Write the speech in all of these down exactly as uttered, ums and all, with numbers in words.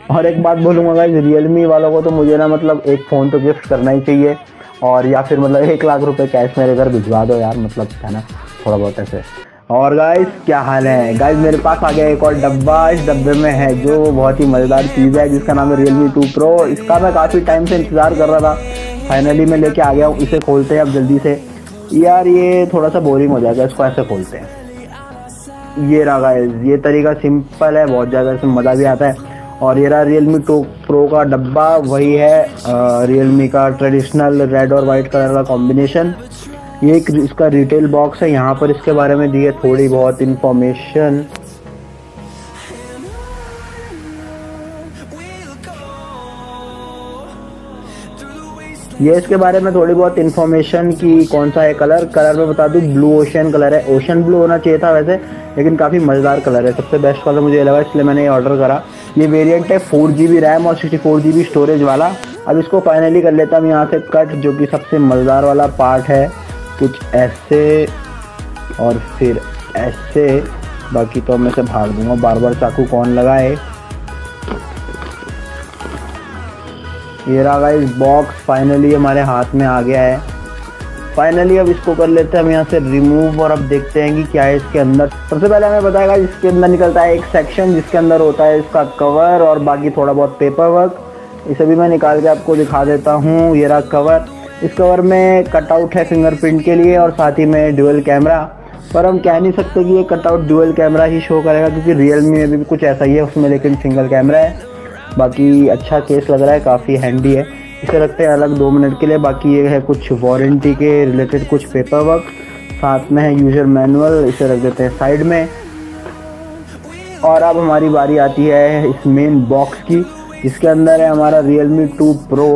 और एक बात बोलूँगा गाइस, रियलमी वालों को तो मुझे ना मतलब एक फ़ोन तो गिफ्ट करना ही चाहिए, और या फिर मतलब एक लाख रुपए कैश मेरे घर भिजवा दो यार, मतलब है ना, थोड़ा बहुत ऐसे। और गाइस क्या हाल है गाइस, मेरे पास आ गया एक और डब्बा। इस डब्बे में है जो बहुत ही मज़ेदार चीज़ है जिसका नाम है रियलमी टू प्रो। इसका मैं काफ़ी टाइम से इंतज़ार कर रहा था, फाइनली मैं लेके आ गया हूँ। इसे खोलते हैं अब जल्दी से यार, ये थोड़ा सा बोरिंग हो जाएगा, इसको ऐसे खोलते हैं। ये रहा गाइस, ये तरीका सिंपल है, बहुत ज़्यादा इसमें मज़ा भी आता है। और ये रहा रियलमी टू प्रो का डब्बा, वही है रियलमी का ट्रेडिशनल रेड और वाइट कलर का कॉम्बिनेशन। ये एक इसका रिटेल बॉक्स है, यहाँ पर इसके बारे में दी है थोड़ी बहुत इंफॉर्मेशन। ये इसके बारे में थोड़ी बहुत इन्फॉर्मेशन की कौन सा है कलर। कलर में बता दूं ब्लू ओशियन कलर है, ओशन ब्लू होना चाहिए था वैसे, लेकिन काफ़ी मज़ेदार कलर है। सबसे बेस्ट कलर मुझे लगा, इसलिए मैंने ये ऑर्डर करा। ये वेरिएंट है फोर जी बी रैम और sixty four G B storage वाला। अब इसको फाइनली कर लेता हूँ यहाँ से कट, जो कि सबसे मज़ेदार वाला पार्ट है। कुछ ऐसे और फिर ऐसे, बाकी तो मैं से भाग दूंगा, बार बार चाकू कौन लगाए। ये रहा गाइस बॉक्स, फाइनली हमारे हाथ में आ गया है। फाइनली अब इसको कर लेते हैं हम यहाँ से रिमूव, और अब देखते हैं कि क्या है इसके अंदर। सबसे पहले हमें बताएगा इसके अंदर निकलता है एक सेक्शन जिसके अंदर होता है इसका कवर और बाकी थोड़ा बहुत पेपर वर्क। इसे भी मैं निकाल के आपको दिखा देता हूँ। ये रहा कवर। इस कवर में कटआउट है फिंगरप्रिंट के लिए और साथ ही में ड्यूअल कैमरा, पर हम कह नहीं सकते कि ये कटआउट ड्यूअल कैमरा ही शो करेगा, क्योंकि रियलमी में भी कुछ ऐसा ही है उसमें, लेकिन सिंगल कैमरा है। बाकी अच्छा केस लग रहा है, काफ़ी हैंडी है। इसे रखते हैं अलग दो मिनट के लिए। बाकी ये है कुछ वारंटी के रिलेटेड कुछ पेपर वर्क, साथ में है यूजर मैनुअल, इसे रख देते हैं साइड में। और अब हमारी बारी आती है इस मेन बॉक्स की, जिसके अंदर है हमारा रियलमी टू प्रो।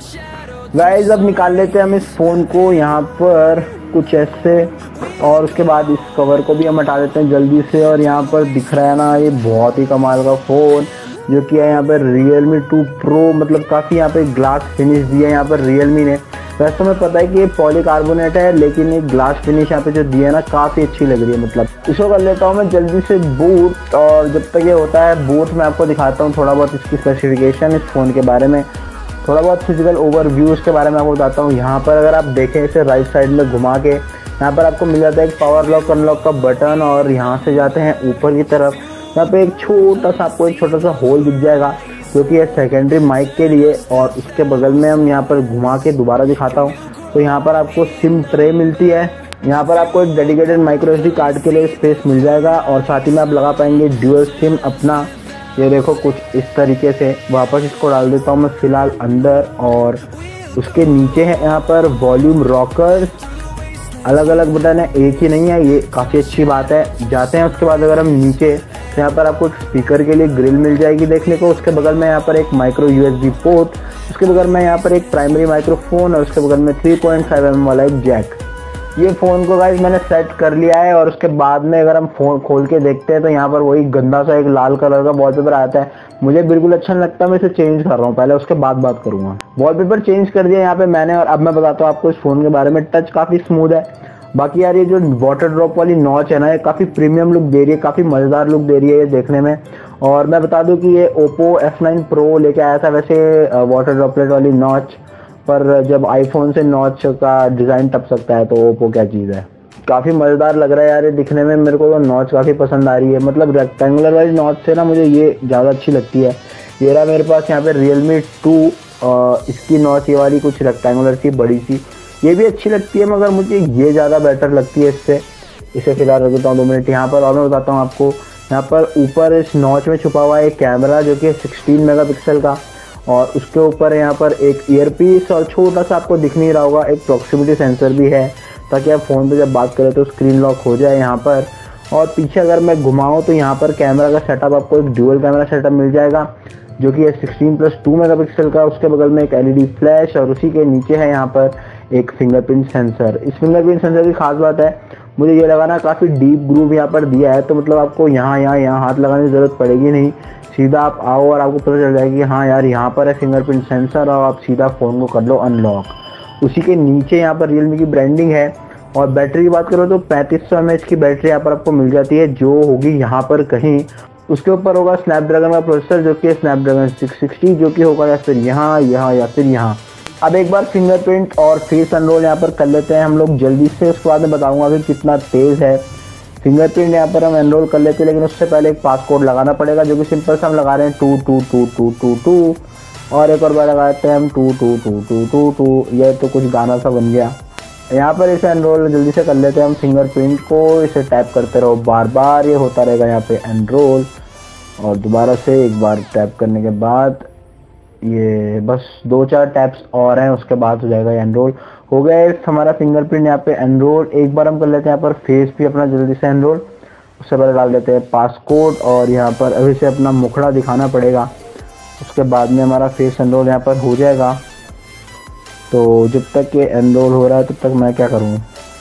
गाइस अब निकाल लेते हैं हम इस फ़ोन को यहाँ पर कुछ ऐसे, और उसके बाद इस कवर को भी हम हटा देते हैं जल्दी से। और यहाँ पर दिख रहा है ना, ये बहुत ही कमाल का फ़ोन जो कि है यहाँ पर रियलमी टू प्रो। मतलब काफ़ी यहाँ पे ग्लास फिनिश दिया है यहाँ पर रियलमी ने। वैसे तो मैं पता है कि ये पॉलीकार्बोनेट है, लेकिन ये ग्लास फिनिश यहाँ पे जो दिया है ना, काफ़ी अच्छी लग रही है। मतलब इसको कर लेता हूँ मैं जल्दी से बूट, और जब तक ये होता है बूट मैं आपको दिखाता हूँ थोड़ा बहुत इसकी स्पेसिफिकेशन, इस फ़ोन के बारे में थोड़ा बहुत फिजिकल ओवरव्यू के बारे में आपको बताता हूँ। यहाँ पर अगर आप देखें इसे राइट साइड में घुमा के, यहाँ पर आपको मिल जाता है एक पावर लॉक अनलॉक का बटन, और यहाँ से जाते हैं ऊपर की तरफ। यहाँ पे एक छोटा सा आपको एक छोटा सा होल दिख जाएगा जो कि है सेकेंडरी माइक के लिए। और उसके बगल में हम यहाँ पर घुमा के दोबारा दिखाता हूँ, तो यहाँ पर आपको सिम ट्रे मिलती है। यहाँ पर आपको एक डेडिकेटेड माइक्रो एसडी कार्ड के लिए स्पेस मिल जाएगा, और साथ ही में आप लगा पाएंगे ड्यूअल सिम अपना। ये देखो कुछ इस तरीके से। वापस इसको डाल देता हूँ मैं फ़िलहाल अंदर, और उसके नीचे है यहाँ पर वॉल्यूम रॉकर। अलग अलग बटन है, एक ही नहीं है, ये काफ़ी अच्छी बात है। जाते हैं उसके बाद अगर हम नीचे, तो यहाँ पर आपको एक स्पीकर के लिए ग्रिल मिल जाएगी देखने को। उसके बगल में यहाँ पर एक माइक्रो यूएसबी पोर्ट, उसके बगल में यहाँ पर एक प्राइमरी माइक्रोफोन, और उसके बगल में three point five M M वाला एक जैक। ये फ़ोन को गाइस मैंने सेट कर लिया है, और उसके बाद में अगर हम फ़ोन खोल के देखते हैं तो यहाँ पर वही गंदा सा एक लाल कलर का वॉलपेपर आता है। मुझे बिल्कुल अच्छा नहीं लगता, मैं इसे चेंज कर रहा हूँ, पहले उसके बाद बात करूँगा। वॉलपेपर चेंज कर दिया यहाँ पे मैंने, और अब मैं बताता हूँ आपको इस फ़ोन के बारे में। टच काफ़ी स्मूथ है। बाकी यार ये जो वाटर ड्रॉप वाली नॉच है ना, ये काफ़ी प्रीमियम लुक दे रही है, काफ़ी मज़ेदार लुक दे रही है ये देखने में। और मैं बता दूं कि ये ओप्पो एफ नाइन प्रो लेके आया था वैसे वाटर ड्रॉपलेट वाली नॉच, पर जब आईफोन से नॉच का डिज़ाइन टप सकता है तो ओप्पो क्या चीज़ है। काफ़ी मज़ेदार लग रहा है यार ये दिखने में। मेरे को तो नॉच काफ़ी पसंद आ रही है, मतलब रेक्टेंगुलर वाली नॉच से ना मुझे ये ज़्यादा अच्छी लगती है। ये रहा मेरे पास यहाँ पे रियलमी टू, इसकी नॉच ये वाली कुछ रेक्टेंगुलर सी बड़ी सी, ये भी अच्छी लगती है, मगर मुझे ये ज़्यादा बेटर लगती है इससे। इसे फिलहाल रख देता हूँ दो मिनट यहाँ पर। और मैं बताता हूँ आपको, यहाँ पर ऊपर इस नॉच में छुपा हुआ है एक कैमरा जो कि सिक्सटीन मेगापिक्सल का, और उसके ऊपर यहाँ पर एक ईयरपीस, और छोटा सा आपको दिख नहीं रहा होगा एक प्रॉक्सिमिटी सेंसर भी है, ताकि आप फ़ोन पे जब बात करें तो स्क्रीन लॉक हो जाए यहाँ पर। और पीछे अगर मैं घुमाऊँ तो यहाँ पर कैमरा का सेटअप आपको एक ड्यूअल कैमरा सेटअप मिल जाएगा, जो कि है सिक्सटीन प्लस टू मेगापिक्सल का। उसके बगल में एक एलईडी फ्लैश, और उसी के नीचे है यहाँ पर एक फिंगरप्रिंट सेंसर। इस फिंगरप्रिंट सेंसर की खास बात है, मुझे ये लगाना काफ़ी डीप ग्रूव यहाँ पर दिया है, तो मतलब आपको यहाँ यहाँ यहाँ हाथ लगाने की ज़रूरत पड़ेगी नहीं। सीधा आप आओ और आपको पता चल जाएगी कि हाँ यार यहाँ पर है फिंगरप्रिंट सेंसर, और आप सीधा फ़ोन को कर लो अनलॉक। उसी के नीचे यहाँ पर रियलमी की ब्रांडिंग है। और बैटरी की बात करो तो पैंतीस सौ एम एच की बैटरी यहाँ पर आपको मिल जाती है, जो होगी यहाँ पर कहीं उसके ऊपर होगा स्नैपड्रैगन का प्रोसेसर जो कि स्नैपड्रैगन सिक्स सिक्सटी, जो कि होगा या फिर यहाँ यहाँ या फिर यहाँ। अब एक बार फिंगरप्रिंट और फेस अनरोल यहाँ पर कर लेते हैं हम लोग जल्दी से, उसके बाद में बताऊंगा कि कितना तेज़ है। फिंगरप्रिंट यहाँ पर हम एनरोल कर लेते हैं, लेकिन उससे पहले एक पासकोड लगाना पड़ेगा जो कि सिंपल से हम लगा रहे हैं two two two two two two, और एक और बार लगाते हैं हम two two two two two two. ये तो कुछ गाना सा बन गया। यहाँ पर इसे एनरोल जल्दी से कर लेते हैं हम फिंगरप्रिंट को, इसे टैप करते रहो बार बार, ये होता रहेगा यहाँ पे एनरोल। और दोबारा से एक बार टैप करने के बाद ये बस दो चार टैप्स और हैं, उसके बाद हो जाएगा एनरोल। हो गया हमारा फिंगरप्रिंट यहाँ पे एनरोल। एक बार हम कर लेते हैं यहाँ पर फेस भी अपना जल्दी से एनरोल। उससे पहले डाल देते हैं पासकोड, और यहाँ पर अभी से अपना मुखड़ा दिखाना पड़ेगा। उसके बाद में हमारा फेस एनरोल यहाँ पर हो जाएगा। तो जब तक ये एनरोल हो रहा है तब तक मैं क्या करूँ,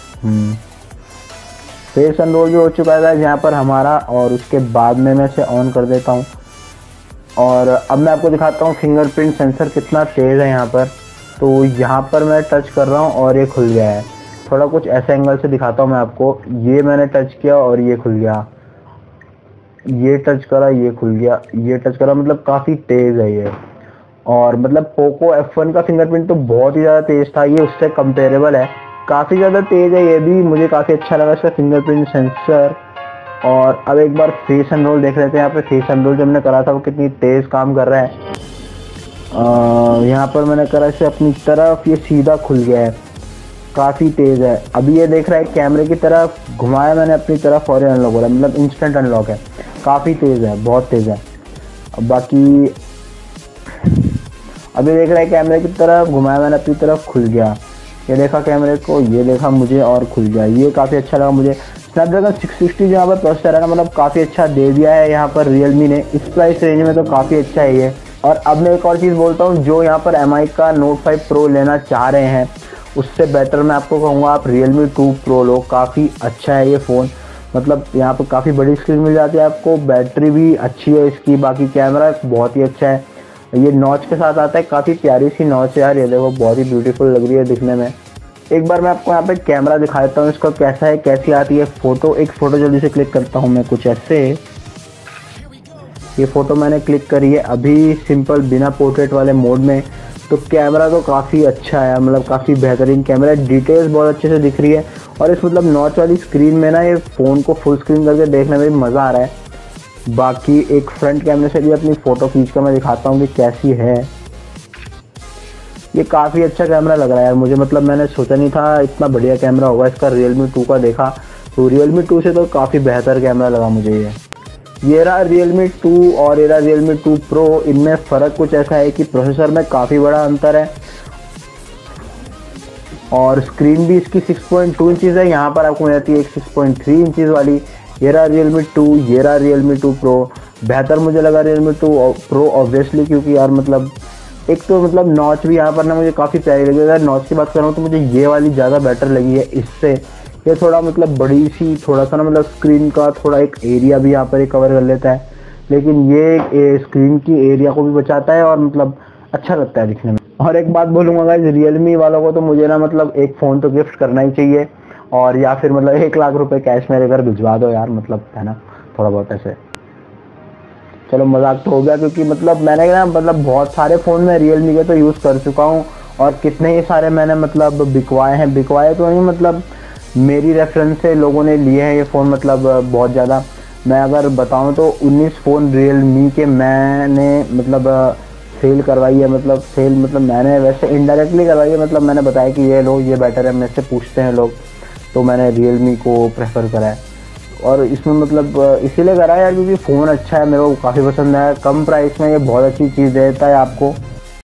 फेस एनरोल भी हो चुका है यहाँ पर हमारा, और उसके बाद में मैं इसे ऑन कर देता हूँ। और अब मैं आपको दिखाता हूँ फिंगरप्रिंट सेंसर कितना तेज़ है यहाँ पर। तो यहाँ पर मैं टच कर रहा हूँ और ये खुल गया है। थोड़ा कुछ ऐसे एंगल से दिखाता हूँ मैं आपको। ये मैंने टच किया और ये खुल गया, ये टच करा ये खुल गया, ये टच करा, मतलब काफ़ी तेज़ है ये। और मतलब पोको एफ वन का फिंगरप्रिंट तो बहुत ही ज़्यादा तेज़ था, ये उससे कंपेरेबल है, काफ़ी ज़्यादा तेज़ है ये भी। मुझे काफ़ी अच्छा लगा इसका फिंगरप्रिंट सेंसर। और अब एक बार फेस एनरोल देख लेते हैं। यहाँ पे फेस एनरोल जो हमने करा था वो कितनी तेज़ काम कर रहा है। यहाँ पर मैंने करा इसे अपनी तरफ, ये सीधा खुल गया है, काफ़ी तेज़ है। अभी ये देख रहा है कैमरे की तरफ, घुमाया मैंने अपनी तरफ और ये अनलॉक हो रहा है, मतलब इंस्टेंट अनलॉक है, काफ़ी तेज़ है, बहुत तेज़ है। अब बाकी अभी देख रहा है कैमरे की तरफ, घुमाया मैंने अपनी तरफ, खुल गया। ये देखा कैमरे को, ये देखा मुझे और खुल गया। ये काफ़ी अच्छा लगा मुझे। स्नैपड्रैगन सिक्स सिक्सटी जो यहाँ पर प्रोसेसर है ना, मतलब काफ़ी अच्छा दे दिया है यहाँ पर रियलमी ने, इस प्राइस रेंज में तो काफ़ी अच्छा है ये। और अब मैं एक और चीज़ बोलता हूँ, जो यहाँ पर एम आई का नोट फाइव प्रो लेना चाह रहे हैं उससे बेटर मैं आपको कहूँगा आप रियलमी टू प्रो लो, काफ़ी अच्छा है ये फ़ोन। मतलब यहाँ पर काफ़ी बड़ी स्क्रीन मिल जाती है आपको, बैटरी भी अच्छी है इसकी, बाकी कैमरा बहुत ही अच्छा है। ये नॉच के साथ आता है, काफ़ी प्यारी सी नॉच है यार, ये देखो बहुत ही ब्यूटीफुल लग रही है दिखने में। एक बार मैं आपको यहाँ पे कैमरा दिखा देता हूँ इसका कैसा है, कैसी आती है फ़ोटो। एक फ़ोटो जल्दी से क्लिक करता हूँ मैं कुछ ऐसे। ये फ़ोटो मैंने क्लिक करी है अभी सिंपल बिना पोर्ट्रेट वाले मोड में। तो कैमरा तो काफ़ी अच्छा है, मतलब काफ़ी बेहतरीन कैमरा, डिटेल्स बहुत अच्छे से दिख रही है। और इस मतलब नॉच वाली स्क्रीन में ना ये फ़ोन को फुल स्क्रीन करके देखने में भी मज़ा आ रहा है। बाकी एक फ्रंट कैमरे से भी अपनी फ़ोटो खींच कर मैं दिखाता हूँ कि कैसी है। ये काफ़ी अच्छा कैमरा लग रहा है यार मुझे, मतलब मैंने सोचा नहीं था इतना बढ़िया कैमरा होगा इसका। Realme टू का देखा तो Realme टू से तो काफ़ी बेहतर कैमरा लगा मुझे ये। ये रहा Realme टू और ये रहा Realme टू Pro। इनमें फ़र्क कुछ ऐसा है कि प्रोसेसर में काफ़ी बड़ा अंतर है और स्क्रीन भी इसकी सिक्स पॉइंट टू इंचज़ है, यहाँ पर आपको मिल जाती है एक सिक्स पॉइंट थ्री इंचज़ वाली। ये रहा Realme टू, ये रहा Realme टू Pro। बेहतर मुझे लगा Realme टू Pro ऑब्वियसली, क्योंकि यार मतलब एक तो मतलब नॉच भी यहाँ पर ना मुझे काफ़ी प्यारी लगी। अगर नॉच की बात करूँ तो मुझे ये वाली ज़्यादा बेटर लगी है इससे। ये थोड़ा मतलब बड़ी सी, थोड़ा सा ना मतलब स्क्रीन का थोड़ा एक एरिया भी यहाँ पर ही कवर कर लेता है, लेकिन ये स्क्रीन की एरिया को भी बचाता है और मतलब अच्छा लगता है दिखने में। और एक बात बोलूँगा गाइस, रियलमी वालों को तो मुझे ना मतलब एक फ़ोन तो गिफ्ट करना ही चाहिए, और या फिर मतलब एक लाख रुपए कैश मेरे घर भिजवा दो यार, मतलब है ना, थोड़ा बहुत ऐसे। चलो मजाक तो हो गया, क्योंकि मतलब मैंने ना मतलब बहुत सारे फ़ोन में रियलमी के तो यूज़ कर चुका हूँ और कितने ही सारे मैंने मतलब बिकवाए हैं। बिकवाए तो नहीं, मतलब मेरी रेफरेंस से लोगों ने लिए हैं ये फ़ोन, मतलब बहुत ज़्यादा। मैं अगर बताऊँ तो उन्नीस फ़ोन रियलमी के मैंने मतलब सेल करवाई है। मतलब सेल मतलब मैंने वैसे इनडायरेक्टली करवाई है, मतलब मैंने बताया कि ये लो ये बेटर है, मेरे से पूछते हैं लोग, तो मैंने रियलमी को प्रेफर करा है। और इसमें मतलब इसीलिए करा है यार क्योंकि फ़ोन अच्छा है, मेरे को काफ़ी पसंद है, कम प्राइस में ये बहुत अच्छी चीज़ देता है आपको।